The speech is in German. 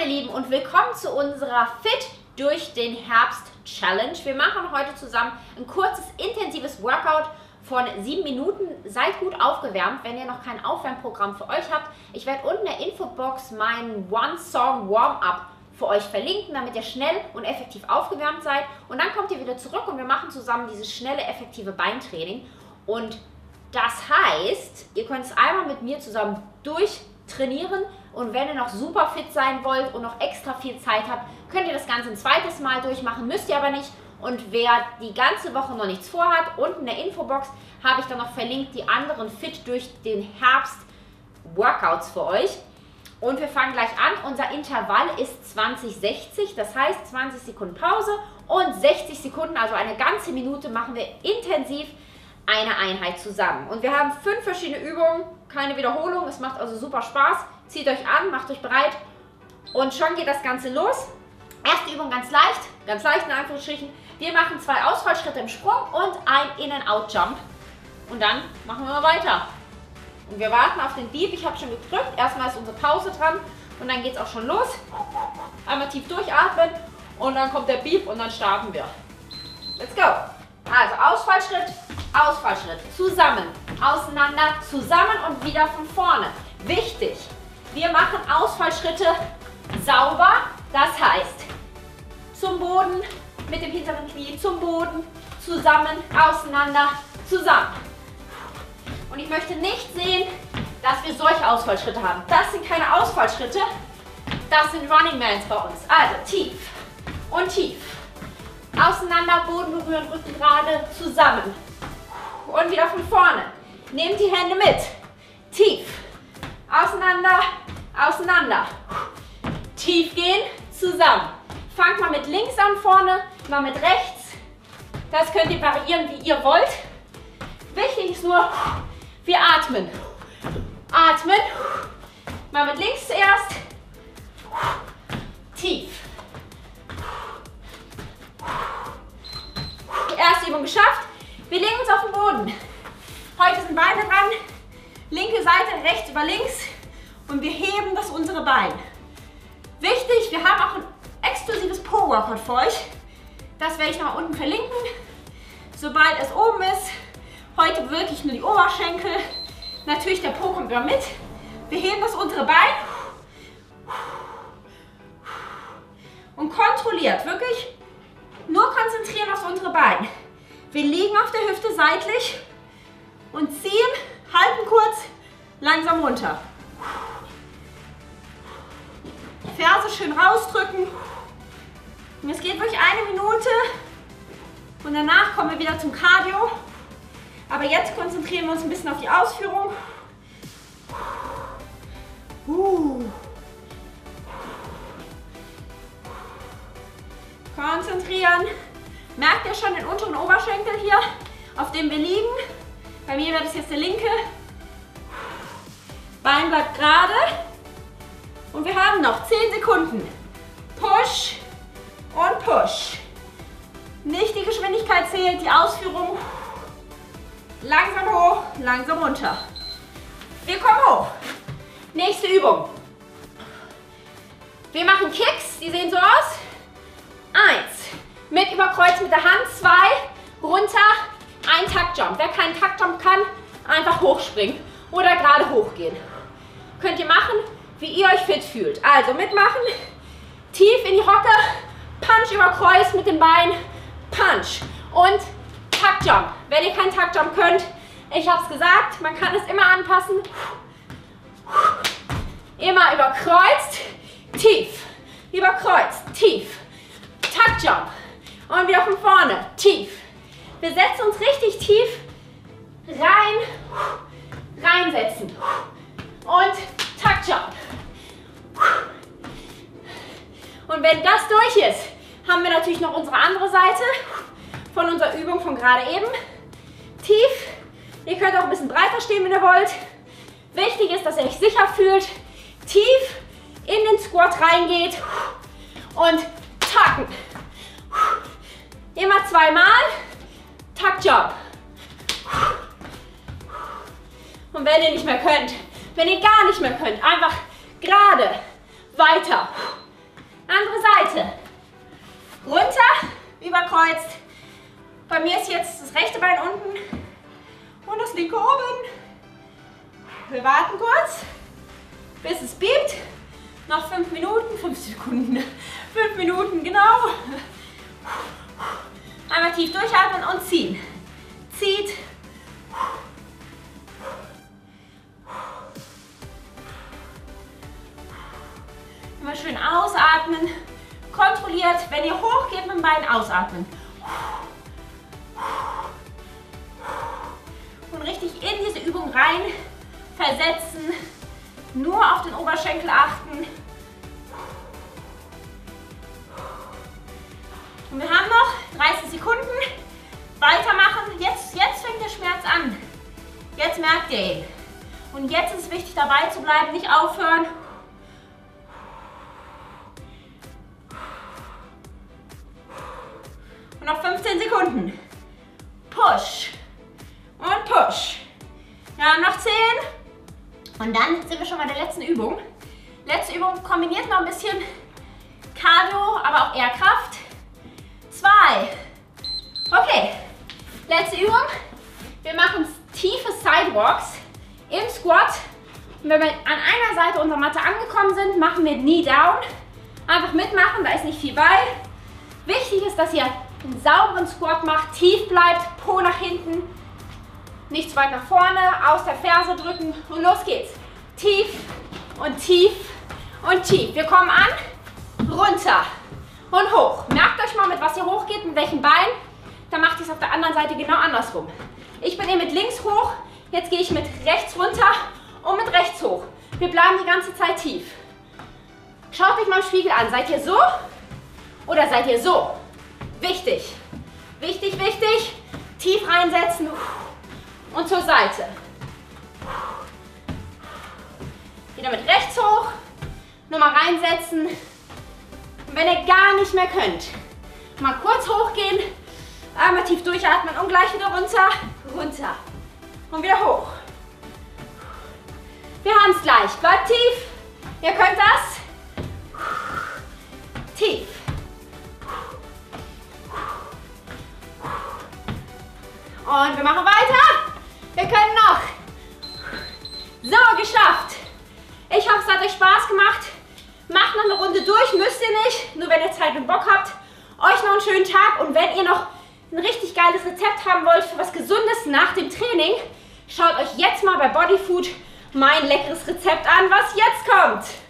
Lieben und willkommen zu unserer Fit durch den Herbst Challenge. Wir machen heute zusammen ein kurzes, intensives Workout von 7 Minuten. Seid gut aufgewärmt, wenn ihr noch kein Aufwärmprogramm für euch habt. Ich werde unten in der Infobox meinen One-Song-Warm-Up für euch verlinken, damit ihr schnell und effektiv aufgewärmt seid. Und dann kommt ihr wieder zurück und wir machen zusammen dieses schnelle, effektive Beintraining. Und das heißt, ihr könnt es einmal mit mir zusammen durchtrainieren. Und wenn ihr noch super fit sein wollt und noch extra viel Zeit habt, könnt ihr das Ganze ein zweites Mal durchmachen, müsst ihr aber nicht. Und wer die ganze Woche noch nichts vorhat, unten in der Infobox habe ich dann noch verlinkt die anderen Fit durch den Herbst Workouts für euch. Und wir fangen gleich an. Unser Intervall ist 20-60, das heißt 20 Sekunden Pause und 60 Sekunden, also eine ganze Minute, machen wir intensiv eine Einheit zusammen. Und wir haben 5 verschiedene Übungen, keine Wiederholung, es macht also super Spaß. Zieht euch an, macht euch bereit und schon geht das Ganze los. Erste Übung ganz leicht in Anführungsstrichen. Wir machen 2 Ausfallschritte im Sprung und ein In-and-Out-Jump. Und dann machen wir mal weiter. Und wir warten auf den Deep, ich habe schon gedrückt. Erstmal ist unsere Pause dran und dann geht es auch schon los. Einmal tief durchatmen und dann kommt der Beep und dann starten wir. Let's go! Also Ausfallschritt, Ausfallschritt, zusammen, auseinander, zusammen und wieder von vorne. Wichtig, wir machen Ausfallschritte sauber, das heißt zum Boden, mit dem hinteren Knie zum Boden, zusammen, auseinander, zusammen. Und ich möchte nicht sehen, dass wir solche Ausfallschritte haben. Das sind keine Ausfallschritte, das sind Running Mans bei uns. Also tief und tief. Auseinander, Boden berühren, Rücken gerade, zusammen. Und wieder von vorne. Nehmt die Hände mit. Tief. Auseinander, auseinander. Tief gehen, zusammen. Fangt mal mit links an vorne, mal mit rechts. Das könnt ihr variieren, wie ihr wollt. Wichtig ist nur, wir atmen. Atmen. Mal mit links zuerst. Tief. Erste Übung geschafft. Wir legen uns auf den Boden. Heute sind Beine dran. Linke Seite, rechts über links. Und wir heben das untere Bein. Wichtig, wir haben auch ein exklusives Po-Workout für euch. Das werde ich noch unten verlinken. Sobald es oben ist. Heute wirklich nur die Oberschenkel. Natürlich der Po kommt wieder mit. Wir heben das untere Bein. Und kontrolliert, wirklich nur konzentrieren aufs untere Bein. Wir liegen auf der Hüfte seitlich und ziehen, halten kurz, langsam runter. Ferse schön rausdrücken. Und es geht wirklich 1 Minute und danach kommen wir wieder zum Cardio. Aber jetzt konzentrieren wir uns ein bisschen auf die Ausführung. Konzentrieren. Merkt ihr schon den unteren Oberschenkel hier, auf dem wir liegen? Bei mir wäre das jetzt der linke. Bein bleibt gerade. Und wir haben noch 10 Sekunden. Push und Push. Nicht die Geschwindigkeit zählt, die Ausführung. Langsam hoch, langsam runter. Wir kommen hoch. Nächste Übung. Wir machen Kicks, die sehen so aus. 1. Mit Überkreuz mit der Hand, 2, runter, ein Taktjump. Wer keinen Taktjump kann, einfach hochspringen oder gerade hochgehen. Könnt ihr machen, wie ihr euch fit fühlt. Also mitmachen, tief in die Hocke, Punch über Kreuz mit den Beinen, Punch und Taktjump. Wenn ihr keinen Taktjump könnt, ich habe es gesagt, man kann es immer anpassen. Immer überkreuzt, tief, überkreuzt, tief, Taktjump. Und wieder von vorne, tief. Wir setzen uns richtig tief reinsetzen. Und Taktjump. Und wenn das durch ist, haben wir natürlich noch unsere andere Seite von unserer Übung von gerade eben. Tief. Ihr könnt auch ein bisschen breiter stehen, wenn ihr wollt. Wichtig ist, dass ihr euch sicher fühlt. Tief in den Squat reingeht und tacken. Immer 2-mal, Taktjump. Und wenn ihr nicht mehr könnt, wenn ihr gar nicht mehr könnt, einfach gerade weiter. Andere Seite. Runter, überkreuzt. Bei mir ist jetzt das rechte Bein unten und das linke oben. Wir warten kurz, bis es piept. Noch 5 Minuten, 5 Sekunden, 5 Minuten, genau. Einmal tief durchatmen und ziehen. Zieht. Immer schön ausatmen. Kontrolliert, wenn ihr hochgeht mit dem Bein, ausatmen. Und richtig in diese Übung rein versetzen. Nur auf den Oberschenkel achten. Und wir haben noch 30 Sekunden. Weitermachen. Jetzt fängt der Schmerz an. Jetzt merkt ihr ihn. Und jetzt ist es wichtig, dabei zu bleiben, nicht aufhören. Und noch 15 Sekunden. Push. Und push. Ja, noch 10. Und dann sind wir schon bei der letzten Übung. Letzte Übung kombiniert noch ein bisschen Cardio, aber auch eher Kraft. 2. Okay, letzte Übung. Wir machen tiefe Sidewalks im Squat. Und wenn wir an einer Seite unserer Matte angekommen sind, machen wir Knee Down. Einfach mitmachen, da ist nicht viel bei. Wichtig ist, dass ihr einen sauberen Squat macht, tief bleibt, Po nach hinten. Nicht zu weit nach vorne, aus der Ferse drücken und los geht's. Tief und tief und tief. Wir kommen an, runter und hoch. Merkt euch mal, mit was ihr hochgeht, mit welchem Bein. Dann macht ihr es auf der anderen Seite genau andersrum. Ich bin hier mit links hoch, jetzt gehe ich mit rechts runter und mit rechts hoch. Wir bleiben die ganze Zeit tief. Schaut euch mal im Spiegel an. Seid ihr so oder seid ihr so? Wichtig, wichtig, wichtig. Tief reinsetzen. Und zur Seite. Wieder mit rechts hoch. Nochmal reinsetzen. Und wenn ihr gar nicht mehr könnt, mal kurz hochgehen. Einmal tief durchatmen und gleich wieder runter. Runter. Und wieder hoch. Wir haben es gleich. Bleibt tief. Ihr könnt das. Tief. Und wir machen weiter. Wir können noch. So, geschafft. Ich hoffe, es hat euch Spaß gemacht. Macht noch eine Runde durch, müsst ihr nicht. Nur wenn ihr Zeit und Bock habt. Euch noch einen schönen Tag. Und wenn ihr noch ein richtig geiles Rezept haben wollt für was Gesundes nach dem Training, schaut euch jetzt mal bei Bodyfood mein leckeres Rezept an, was jetzt kommt.